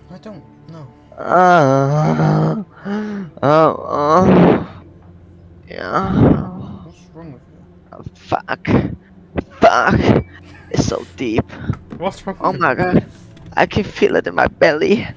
I don't know. Yeah. What's wrong with you? Fuck. Fuck. It's so deep. What's wrong Oh with my you? god. I can feel it in my belly.